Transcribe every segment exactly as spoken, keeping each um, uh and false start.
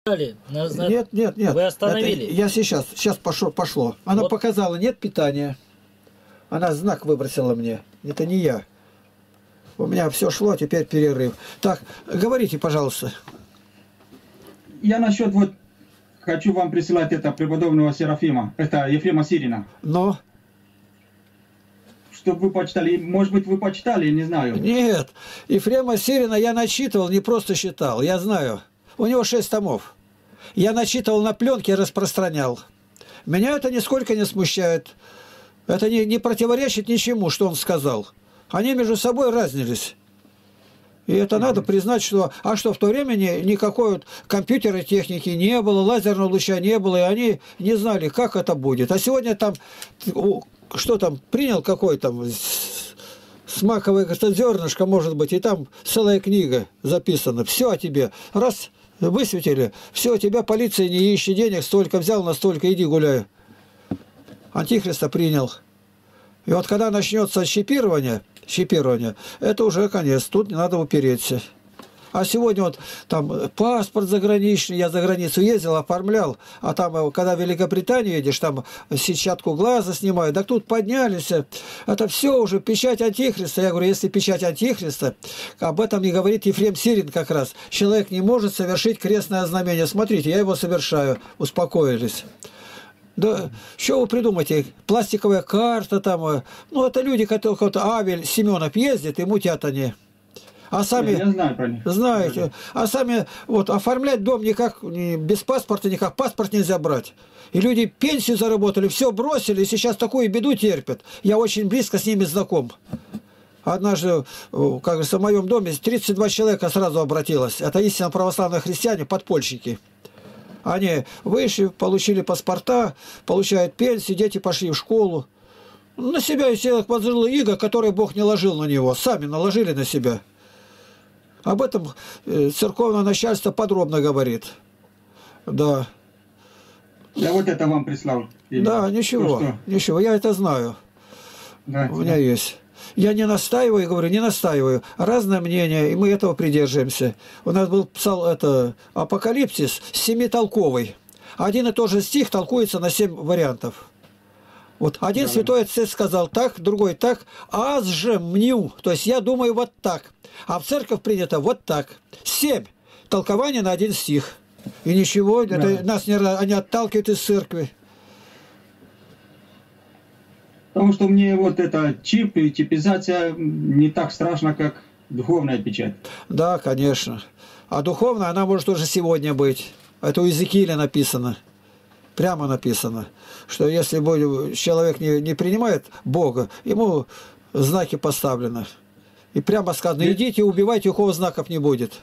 Нет, нет, нет. Вы остановили. Это я сейчас, сейчас пошло, пошло. Она вот показала, нет питания. Она знак выбросила мне. Это не я. У меня все шло, теперь перерыв. Так, говорите, пожалуйста. Я насчет вот хочу вам присылать это преподобного Серафима, это Ефрема Сирина. Но? Чтобы вы почитали. Может быть, вы почитали, не знаю. Нет. Ефрема Сирина я начитывал, не просто считал. Я знаю. У него шесть томов. Я начитывал на пленке и распространял. Меня это нисколько не смущает. Это не, не противоречит ничему, что он сказал. Они между собой разнились. И это надо признать, что... А что, в то время ни, никакой вот компьютерной техники не было, лазерного луча не было, и они не знали, как это будет. А сегодня там... Что там, принял какой там... Смаковое зернышко, может быть, и там целая книга записана. Все о тебе. Раз высветили, все, тебя полиция не ищет, денег столько взял, на столько, иди гуляй. Антихриста принял. И вот когда начнется чипирование, чипирование, это уже конец, тут не надо упереться. А сегодня вот там паспорт заграничный, я за границу ездил, оформлял, а там, когда в Великобританию едешь, там сетчатку глаза снимают, так тут поднялись, это все уже печать Антихриста. Я говорю, если печать Антихриста, об этом и говорит Ефрем Сирин как раз, человек не может совершить крестное знамение. Смотрите, я его совершаю, успокоились. Да, что вы придумаете? Пластиковая карта там, ну это люди, которые вот Авель Семенов ездит, и мутят они. А сами, я знаю про них. Знаете, а сами вот оформлять дом никак, без паспорта никак, паспорт нельзя брать. И люди пенсию заработали, все бросили, и сейчас такую беду терпят. Я очень близко с ними знаком. Однажды, как говорится, в моем доме тридцать два человека сразу обратилось. Это истинно православные христиане, подпольщики. Они вышли, получили паспорта, получают пенсию, дети пошли в школу. На себя из всех возложил иго, которое Бог не ложил на него. Сами наложили на себя. Об этом церковное начальство подробно говорит. Да. Я вот это вам прислал. Да, ничего, То, что... ничего, я это знаю. Да, У меня да. есть. Я не настаиваю, говорю, не настаиваю. Разное мнение, и мы этого придерживаемся. У нас был псал, это, Апокалипсис семитолковый. Один и тот же стих толкуется на семь вариантов. Вот один да. святой отец сказал так, другой так, аз же мню, то есть я думаю вот так. А в церковь принято вот так. Семь толкований на один стих. И ничего, да. это нас не, они отталкивают из церкви. Потому что мне вот это чип и чипизация не так страшно, как духовная печать. Да, конечно. А духовная, она может уже сегодня быть. Это у Иезекииля написано. Прямо написано, что если человек не, не принимает Бога, ему знаки поставлены. И прямо сказано, идите, убивайте, у кого знаков не будет.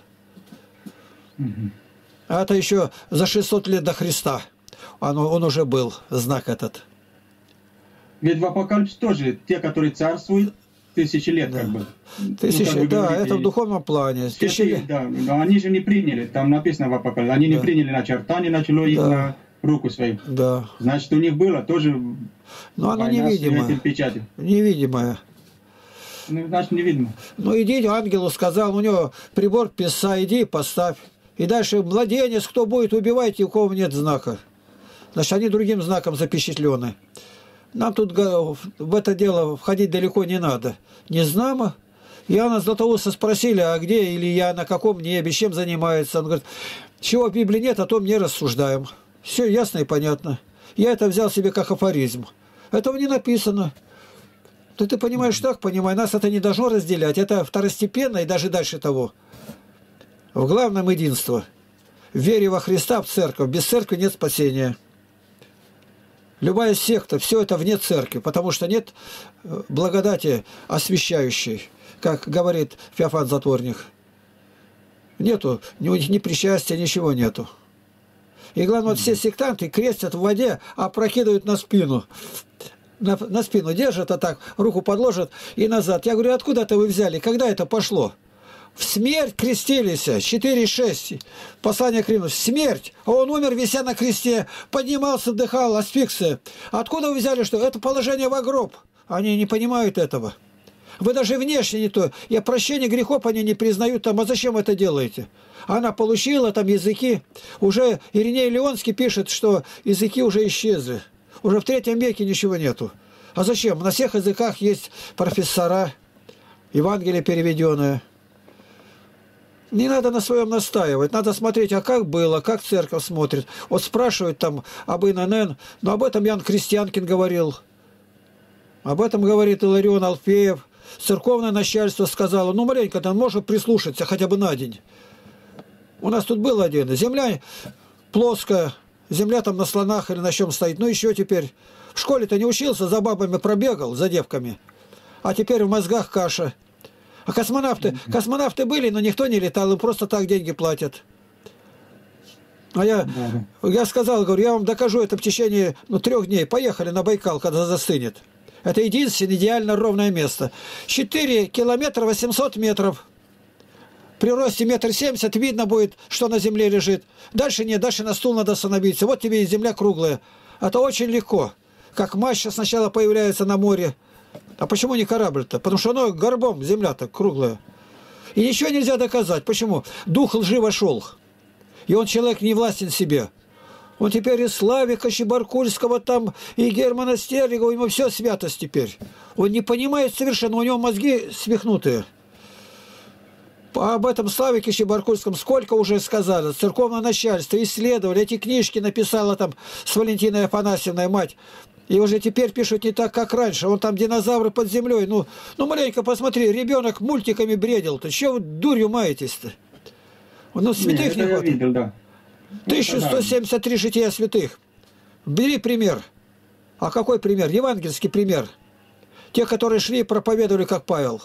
Угу. А это еще за шестьсот лет до Христа. Он, он уже был, знак этот. Ведь в Апокалипсисе тоже те, которые царствуют тысячи лет, да. как бы. Тысячи, ну, как да, говорите, это в духовном плане. Тысячи, да, но они же не приняли, там написано в Апокалипсисе, они да. не приняли начертание, начало да. их на руку свою. Да. Значит, у них было тоже. Но оно невидимое. Невидимое. Ну, значит, невидимо. Ну, иди, ангелу сказал, у него прибор писа, иди, поставь. И дальше младенец, кто будет, убивайте, у кого нет знака. Значит, они другим знаком запечатлены. Нам тут в это дело входить далеко не надо. Не знамо. Иоанна Златоуста спросили, а где Илья, на каком небе, чем занимается. Он говорит, чего в Библии нет, о том не рассуждаем. Все ясно и понятно. Я это взял себе как афоризм. Этого не написано. То ты понимаешь так, понимай, нас это не должно разделять. Это второстепенно и даже дальше того. В главном единство. В вере во Христа, в церковь. Без церкви нет спасения. Любая секта, все это вне церкви, потому что нет благодати освящающей, как говорит Феофан Затворник. Нету ни, ни причастия, ничего нету. И главное, вот все сектанты крестят в воде, опрокидывают на спину. На, на спину держат, а так руку подложат и назад. Я говорю, откуда это вы взяли? Когда это пошло? В смерть крестились, четыре шесть, послание к Римлянам, смерть, а он умер, вися на кресте, поднимался, вдыхал, асфиксия. Откуда вы взяли, что это положение во гроб? Они не понимают этого. Вы даже внешне не то. Я прощение грехов они не признают там. А зачем это делаете? Она получила там языки. Уже Ириней Леонский пишет, что языки уже исчезли. Уже в третьем веке ничего нету. А зачем? На всех языках есть профессора, Евангелие переведенное. Не надо на своем настаивать. Надо смотреть, а как было, как церковь смотрит. Вот спрашивают там об ин эн эн, но об этом Ян Крестьянкин говорил. Об этом говорит Иларион Алфеев. Церковное начальство сказало, ну, маленько там можно прислушаться хотя бы на день. У нас тут был один. Земля плоская, земля там на слонах или на чем стоит. Ну, еще теперь. В школе-то не учился, за бабами пробегал, за девками. А теперь в мозгах каша. А космонавты, космонавты были, но никто не летал, им просто так деньги платят. А я, я сказал, говорю, я вам докажу это в течение ну, трех дней. Поехали на Байкал, когда застынет. Это единственное идеально ровное место. четыре километра восемьсот метров. При росте метр семьдесят видно будет, что на земле лежит. Дальше нет, дальше на стул надо остановиться. Вот тебе и земля круглая. Это очень легко. Как мачта сначала появляется на море. А почему не корабль-то? Потому что оно горбом, земля-то круглая. И ничего нельзя доказать. Почему? Дух лжи вошел. И он человек не властен себе. Он теперь и Славика Чебаркульского там, и Германа Стерлигова, ему все святость теперь. Он не понимает совершенно, у него мозги свихнутые. Об этом Славике Чебаркульском сколько уже сказали. Церковное начальство исследовали, эти книжки написала там с Валентиной Афанасьевной мать. И уже теперь пишут не так, как раньше. Он там динозавры под землей. Ну, ну маленько посмотри, ребенок мультиками бредил-то. Чего вы дурью маетесь-то? Ну, святых не, не хватит. Видел, да. тысяча сто семьдесят три жития святых. Бери пример. А какой пример? Евангельский пример. Те, которые шли и проповедовали, как Павел.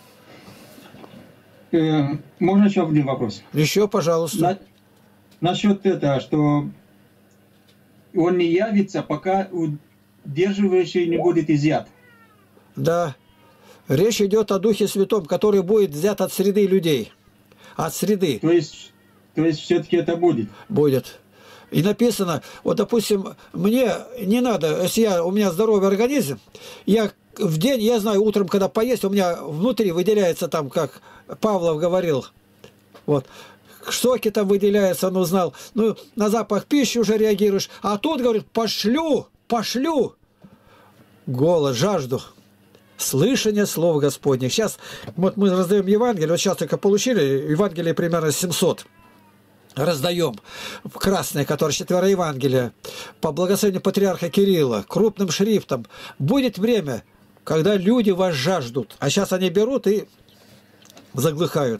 Э, можно еще один вопрос? Еще, пожалуйста. На, насчет этого, что он не явится, пока удерживающий не будет изъят. Да. Речь идет о Духе Святом, который будет взят от среды людей. От среды. То есть, то есть все-таки это будет? Будет. И написано, вот, допустим, мне не надо, если я, у меня здоровый организм, я в день, я знаю, утром, когда поесть, у меня внутри выделяется там, как Павлов говорил, вот, соки там выделяются, он узнал, ну, на запах пищи уже реагируешь, а тут, говорит, пошлю, пошлю, голод, жажду. Слышание слов Господних. Сейчас вот мы раздаем Евангелие, вот сейчас только получили, Евангелие примерно семьсот. Раздаем красное, которое четверо Евангелия, по благословению патриарха Кирилла, крупным шрифтом. Будет время, когда люди вас жаждут. А сейчас они берут и заглыхают.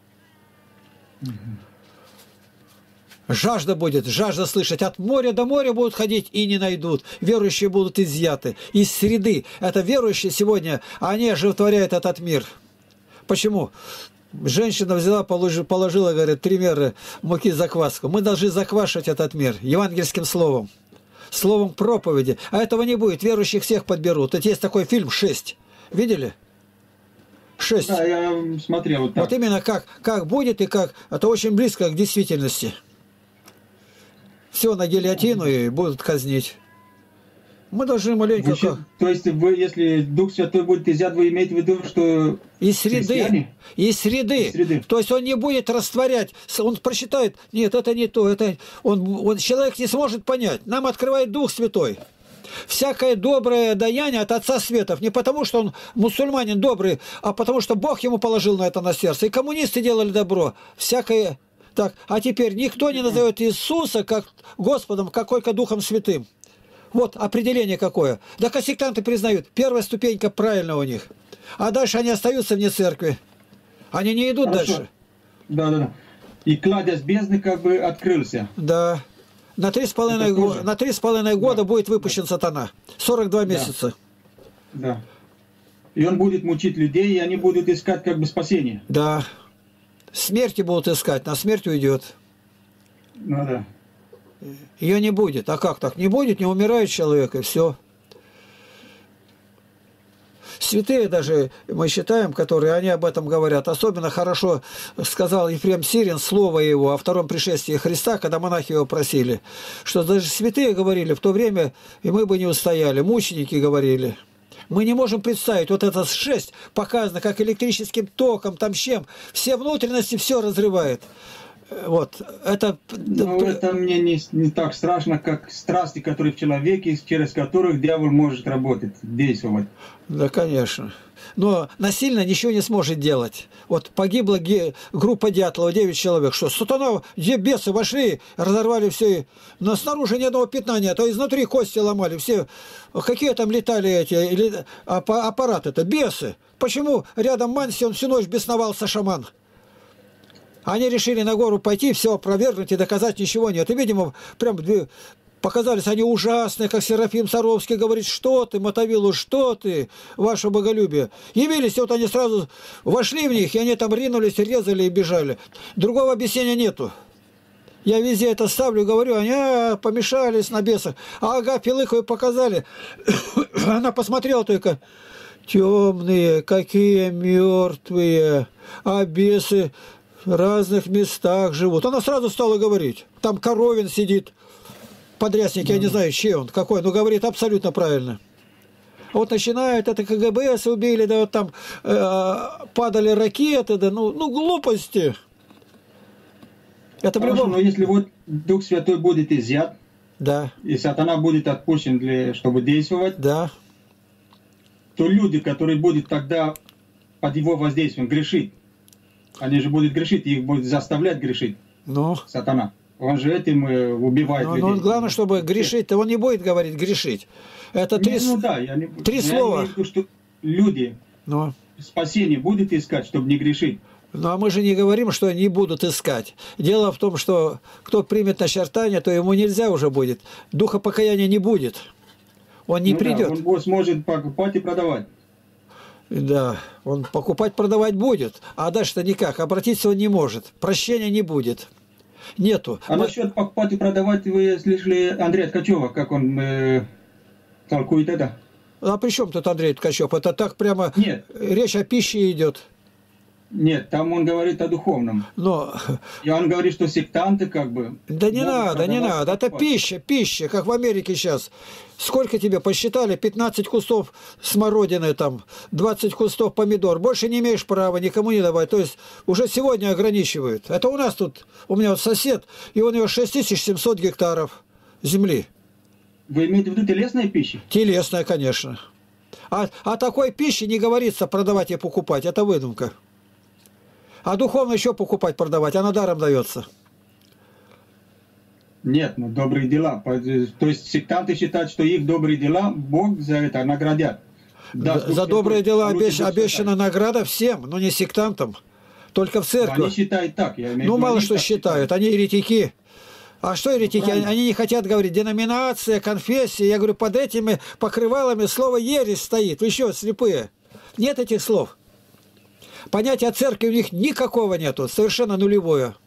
Жажда будет, жажда слышать. От моря до моря будут ходить и не найдут. Верующие будут изъяты. Из среды. Это верующие сегодня, они оживотворяют этот мир. Почему? Женщина взяла, положила, положила, говорит, три меры муки закваску. Мы должны заквашивать этот мир евангельским словом. Словом проповеди. А этого не будет. Верующих всех подберут. Вот есть такой фильм «Шесть». Видели? «Шесть». Да, я смотрел. Вот, так. Вот именно как, как будет и как. Это очень близко к действительности. Все на гильотину и будут казнить. Мы должны маленько... Значит, как... То есть, вы, если Дух Святой будет изъят, вы имеете в виду, что... Из среды. Из среды. Из среды. То есть, он не будет растворять. Он прочитает, нет, это не то. Это... Он, он, человек не сможет понять. Нам открывает Дух Святой. Всякое доброе даяние от Отца Светов. Не потому, что он мусульманин добрый, а потому, что Бог ему положил на это на сердце. И коммунисты делали добро. Всякое... Так, а теперь никто не назовет Иисуса как Господом, как только Духом Святым. Вот определение какое. Да сектанты признают, первая ступенька правильно у них. А дальше они остаются вне церкви. Они не идут Хорошо. дальше. Да, да, да. И кладезь бездны как бы открылся. Да. На три с половиной, го... на три с половиной года да. будет выпущен да. сатана. сорок два месяца. Да. да. И он будет мучить людей, и они будут искать как бы спасение. Да. Смерти будут искать, на смерть уйдет. Ну да. Ее не будет. А как так? Не будет, не умирает человек, и все. Святые даже, мы считаем, которые, они об этом говорят. Особенно хорошо сказал Ефрем Сирин, слово его о втором пришествии Христа, когда монахи его просили, что даже святые говорили в то время, и мы бы не устояли, мученики говорили. Мы не можем представить, вот это шесть показано, как электрическим током, там чем, все внутренности все разрывает. Вот, это... Но это мне не, не так страшно, как страсти, которые в человеке, через которых дьявол может работать, действовать. Да, конечно. Но насильно ничего не сможет делать. Вот погибла группа Дятлова, девять человек. Что, сатана, где бесы вошли, разорвали все. Но снаружи ни одного пятна нет, а изнутри кости ломали. Все. Какие там летали эти аппараты-то? Бесы. Почему рядом Манси, он всю ночь бесновался, шаман? Они решили на гору пойти, все опровергнуть и доказать ничего нет. И, видимо, прям показались они ужасные, как Серафим Саровский говорит, что ты, Мотовилу, что ты, ваше боголюбие. Явились, и вот они сразу вошли в них, и они там ринулись, резали и бежали. Другого объяснения нету. Я везде это ставлю, говорю, они а, помешались на бесах. А ага, Пилыховой показали. Она посмотрела только, темные, какие мертвые, а бесы в разных местах живут. Она сразу стала говорить. Там Коровин сидит, подрядник, я не знаю, чей он, какой, но говорит абсолютно правильно. Вот начинают, это КГБС убили, да вот там э, падали ракеты, да, ну, ну глупости. Это Хорошо, любом... но если вот Дух Святой будет изъят, да. и сатана будет отпущен, для, чтобы действовать, да. то люди, которые будут тогда под его воздействием грешить, они же будут грешить, их будет заставлять грешить ну. сатана. Он же этим убивает но, людей. Но главное, чтобы грешить-то он не будет говорить грешить. Это три, ну, да, я не, три я слова. имею в виду, что люди но. спасение будут искать, чтобы не грешить. Ну, а мы же не говорим, что они будут искать. Дело в том, что кто примет начертание, то ему нельзя уже будет. Духа покаяния не будет. Он не ну, придет. Да, он сможет покупать и продавать. Да, он покупать, продавать будет, а дальше-то никак, обратиться он не может, прощения не будет, нету. А Мы... насчет покупать и продавать вы слышали Андрея Ткачева, как он э, толкует это? А при чем тут Андрей Ткачев? Это так прямо Нет. Речь о пище идет. Нет, там он говорит о духовном. Но... И он говорит, что сектанты как бы... Да не надо, не надо. Это пища, пища, как в Америке сейчас. Сколько тебе посчитали? пятнадцать кустов смородины, там, двадцать кустов помидор. Больше не имеешь права, никому не давать. То есть уже сегодня ограничивают. Это у нас тут, у меня вот сосед, и у него шесть тысяч семьсот гектаров земли. Вы имеете в виду телесная пища? Телесная, конечно. А о такой пище не говорится продавать и покупать. Это выдумка. А духовно еще покупать, продавать, она даром дается. Нет, ну добрые дела. То есть сектанты считают, что их добрые дела Бог за это наградят. Да, за добрые дела обещ, обещана награда всем, но не сектантам. Только в церкви. Они считают так. Я имею ну, в виду, мало они что считают. считают. Они еретики. А что еретики? Они, они не хотят говорить. Деноминация, конфессия. Я говорю, под этими покрывалами слово ересь стоит. Вы еще слепые. Нет этих слов. Понятия церкви у них никакого нету, совершенно нулевое.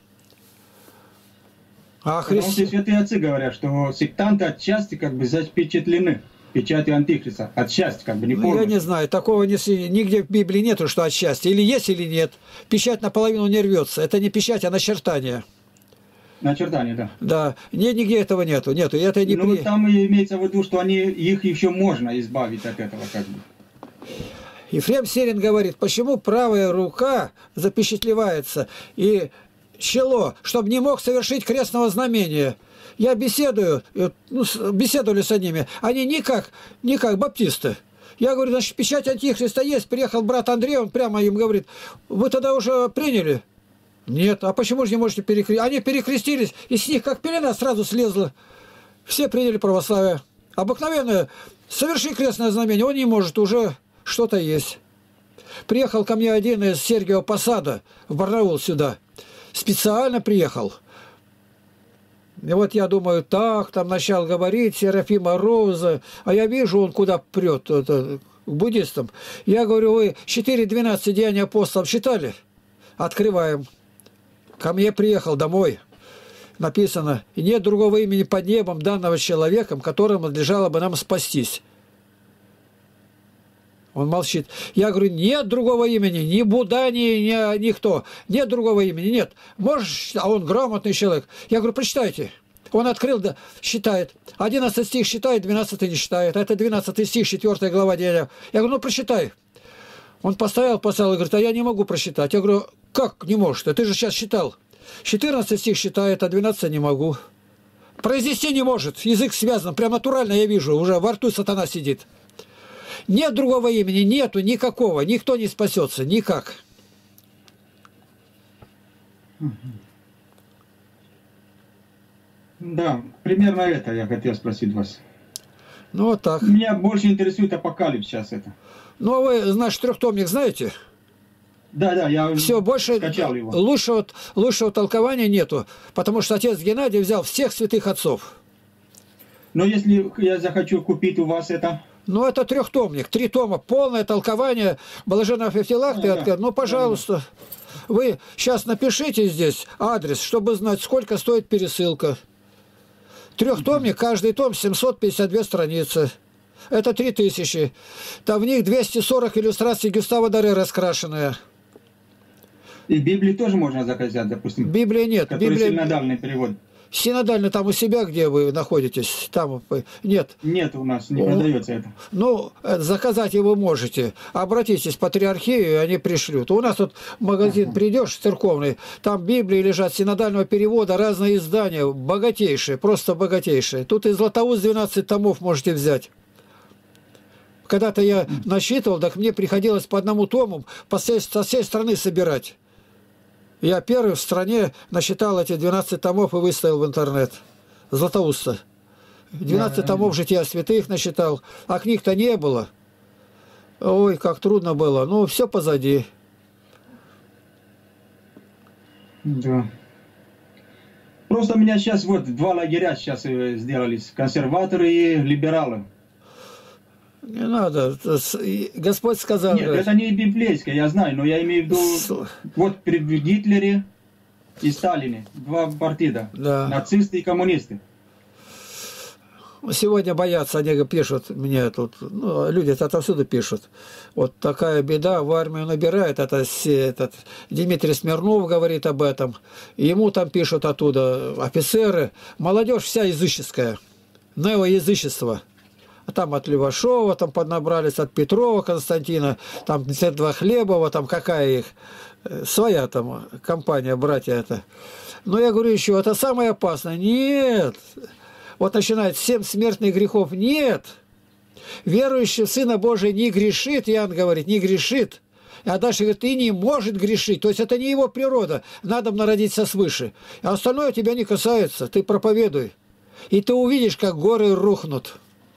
А Христи... святые отцы говорят, что сектанты отчасти как бы запечатлены печатью Антихриста. Отчасти как бы не полностью. Я не знаю, такого не, нигде в Библии нету, что отчасти. Или есть, или нет. Печать наполовину не рвется. Это не печать, а начертание. Начертание, да. Да, не, нигде этого нету. нету. Это не ну, при... там имеется в виду, что они, их еще можно избавить от этого как бы. Ефрем Сирин говорит, почему правая рука запечатлевается и чело, чтобы не мог совершить крестного знамения. Я беседую, ну, беседовали с ними, они никак, никак баптисты. Я говорю, значит, печать Антихриста есть, приехал брат Андрей, он прямо им говорит, вы тогда уже приняли? Нет, а почему же не можете перекрестить? Они перекрестились, и с них как пелена сразу слезла. Все приняли православие. Обыкновенное, соверши крестное знамение, он не может уже... Что-то есть. Приехал ко мне один из Сергиева Посада в Барнаул сюда. Специально приехал. И вот я думаю, так, там начал говорить Серафима Роза, а я вижу, он куда прет, это, к буддистам. Я говорю, вы четыре двенадцать деяний апостолов читали? Открываем. Ко мне приехал домой. Написано, и нет другого имени под небом, данного человеком, которому надлежало бы нам спастись. Он молчит. Я говорю, нет другого имени, ни Будда, ни, ни никто. Нет другого имени, нет. Можешь, а он грамотный человек. Я говорю, прочитайте. Он открыл, да, считает. одиннадцатый стих считает, двенадцатый не считает. Это двенадцатый стих, четвёртая глава Деяния. Я говорю, ну прочитай. Он поставил, поставил и говорит, а я не могу просчитать. Я говорю, как не можешь? Ты же сейчас считал. четырнадцатый стих считает, а двенадцатый не могу. Произнести не может. Язык связан. Прям натурально я вижу. Уже во рту сатана сидит. Нет другого имени. Нету никакого. Никто не спасется. Никак. Да, примерно это я хотел спросить вас. Ну вот так. Меня больше интересует апокалипс сейчас это. Ну а вы наш трехтомник знаете? Да, да, я все, больше скачал его. Лучшего, лучшего толкования нету, потому что отец Геннадий взял всех святых отцов. Но если я захочу купить у вас это... Ну, это трехтомник, три тома, полное толкование Блаженного Феофилакта. А, да. Ну, пожалуйста, да, да. Вы сейчас напишите здесь адрес, чтобы знать, сколько стоит пересылка. Трехтомник, каждый том семьсот пятьдесят две страницы. Это три тысячи. Там в них двести сорок иллюстраций Гюстава Доре раскрашенные. И Библии тоже можно заказать, допустим? Библии нет. Который Библия... синодальный перевод. Синодально там у себя, где вы находитесь, там нет. Нет, у нас не продается это. Ну, заказать его можете. Обратитесь в патриархию, и они пришлют. У нас тут магазин, ага. Придешь церковный, там Библии лежат синодального перевода, разные издания, богатейшие, просто богатейшие. Тут и Златоуст двенадцать томов можете взять. Когда-то я насчитывал, так мне приходилось по одному тому по всей, со всей страны собирать. Я первый в стране насчитал эти двенадцать томов и выставил в интернет. Златоуста. двенадцать томов «Жития святых» насчитал, а книг-то не было. Ой, как трудно было. Ну, все позади. Да. Просто у меня сейчас вот два лагеря сейчас сделались. Консерваторы и либералы. Не надо. Господь сказал... Нет, это не библейское, я знаю, но я имею в виду... С... Вот при Гитлере и Сталине два партида. Да. Нацисты и коммунисты. Сегодня боятся, они пишут мне тут, ну, люди отовсюду пишут. Вот такая беда, в армию набирает, это этот, Дмитрий Смирнов говорит об этом. Ему там пишут оттуда офицеры. Молодежь вся языческая, неоязычество. Там от Левашова, там поднабрались, от Петрова Константина, там два Хлебова, там какая их, своя там компания, братья это. Но я говорю еще, это самое опасное. Нет. Вот начинает семь смертных грехов. Нет. Верующий в Сына Божия не грешит, Иоанн говорит, не грешит. А дальше говорит, и не может грешить. То есть это не его природа. Надо народиться свыше. А остальное тебя не касается. Ты проповедуй. И ты увидишь, как горы рухнут.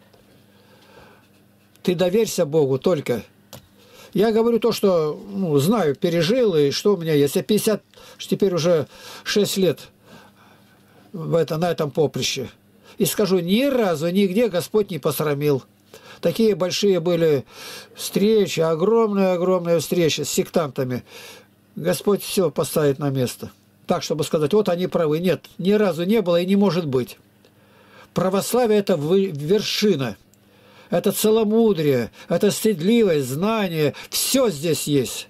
Ты доверься Богу только. Я говорю то, что ну, знаю, пережил, и что у меня есть. Я пятьдесят, теперь уже шесть лет в это, на этом поприще. И скажу, ни разу, нигде Господь не посрамил. Такие большие были встречи, огромные-огромные встречи с сектантами. Господь все поставит на место. Так, чтобы сказать, вот они правы. Нет, ни разу не было и не может быть. Православие – это вершина. Это целомудрие, это стыдливость, знание. Все здесь есть.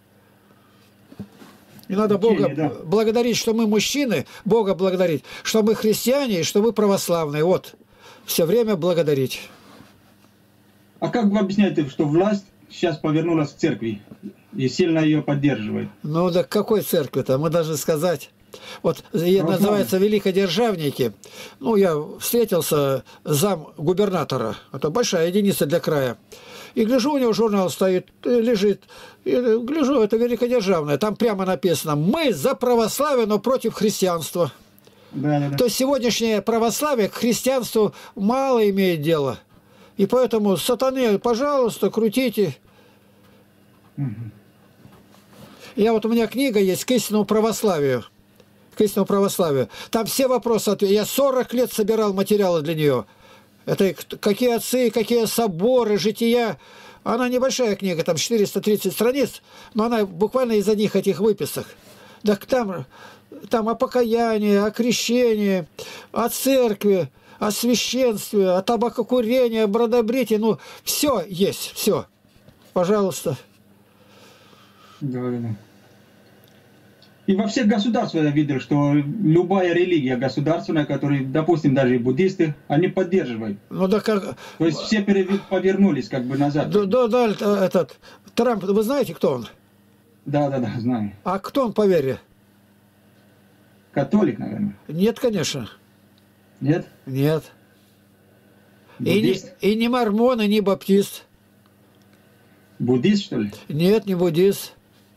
И надо Бога да. благодарить, что мы мужчины, Бога благодарить, что мы христиане и что мы православные. Вот, все время благодарить. А как вы объясняете, что власть сейчас повернулась к церкви и сильно ее поддерживает? Ну, да какой церкви-то? Мы должны сказать... Вот называется «Великодержавники». Ну, я встретился зам губернатора. Это большая единица для края. И гляжу, у него журнал стоит, лежит. И гляжу, это великодержавное. Там прямо написано «Мы за православие, но против христианства». Да, да, да. То есть сегодняшнее православие к христианству мало имеет дело. И поэтому сатане, пожалуйста, крутите. Угу. Я вот, у меня книга есть «К истинному православию». К истинному православию. Там все вопросы ответы. Я сорок лет собирал материалы для нее. Это какие отцы, какие соборы, жития. Она небольшая книга, там четыреста тридцать страниц, но она буквально из одних этих выписок. Так там, там о покаянии, о крещении, о церкви, о священстве, о табакокурении, о бродобритии. Ну, все есть, все. Пожалуйста. Да, да. И во всех государствах я видел, что любая религия государственная, которые, допустим, даже и буддисты, они поддерживают. Ну да как... То есть все переве- повернулись как бы назад. Да, да, да, этот... Трамп, вы знаете, кто он? Да, да, да, знаю. А кто он по вере? Католик, наверное. Нет, конечно. Нет? Нет. И не, Буддист? и не мормон, и не баптист. Буддист, что ли? Нет, не буддист.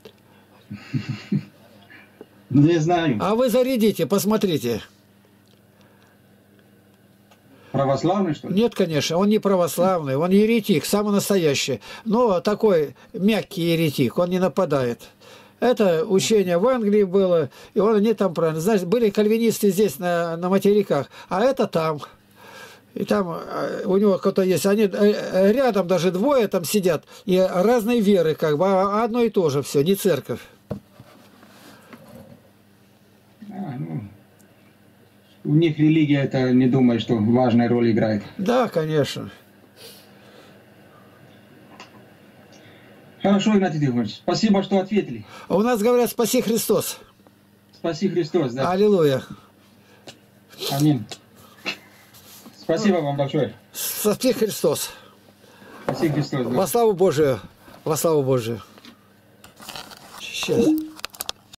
Не знаю. А вы зарядите, посмотрите. Православный, что ли? Нет, конечно, он не православный, он еретик, самый настоящий. Но такой мягкий еретик, он не нападает. Это учение в Англии было, и он не там правильно. Знаете, были кальвинисты здесь, на, на материках, а это там. И там э, у него кто-то есть, они э, рядом даже двое там сидят, и разные веры, как бы, а одно и то же все, не церковь. А, ну, у них религия, это не думаю, что важная роль играет. Да, конечно. Хорошо, Игнатий Тихонович, спасибо, что ответили. А у нас говорят, спаси Христос. Спаси Христос, да. Аллилуйя. Аминь. Спасибо вам большое. Спаси Христос. Спаси Христос. Да. Во славу Божию. Во славу Божию. Сейчас.